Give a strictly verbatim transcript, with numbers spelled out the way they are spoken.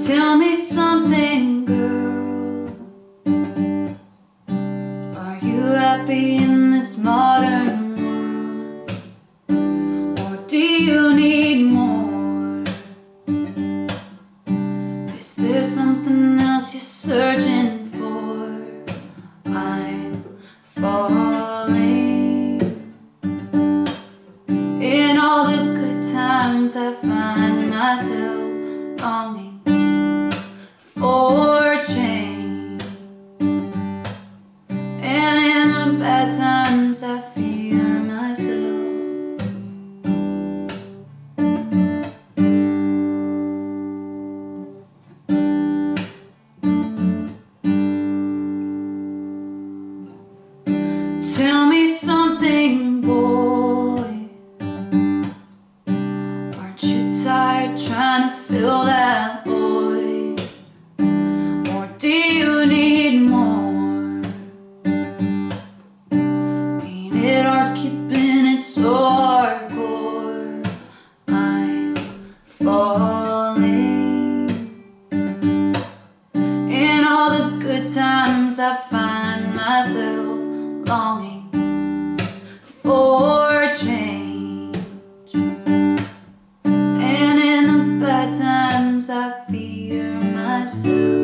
Tell me something, girl. Are you happy in this modern world? Or do you need more? Is there something else you're searching for? I'm falling. In all the good times I find myself longing for change, and in the bad times I fear myself. Tell me something, boy. Aren't you tired trying to fill that void? Or do you need more? Ain't it hard keeping it so hardcore? I'm falling. In all the good times I find myself longing for change, and in the bad times I fear myself.